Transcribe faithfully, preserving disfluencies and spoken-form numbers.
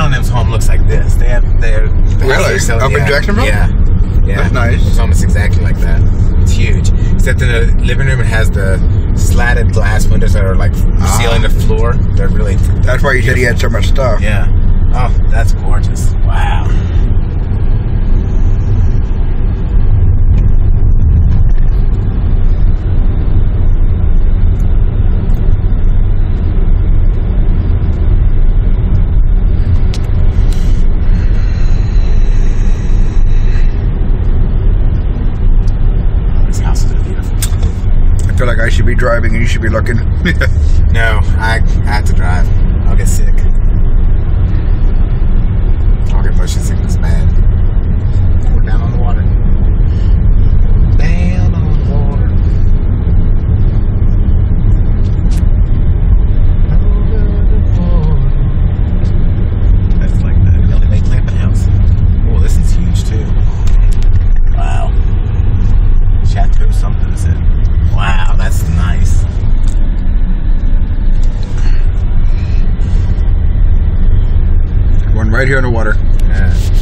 L and M's home looks like this. They have their really so, up yeah, in Jacksonville. Yeah, yeah. That's nice. It's almost exactly like that. It's huge. Except in the living room, it has the slatted glass windows that are like ah. sealing the floor. They're really. That's why you beautiful. said he had so much stuff. Yeah. Oh, that's gorgeous. Wow. I feel like I should be driving and you should be looking. No, I, I have to drive. I'll get sick. I'll get motion sickness bad. We're down on the water. Down on the water. That's like the Ellie Mae Clamping house. Oh, this is huge too. Wow. Chateau something is it? Wow, that's nice. One right here in the water. Yeah.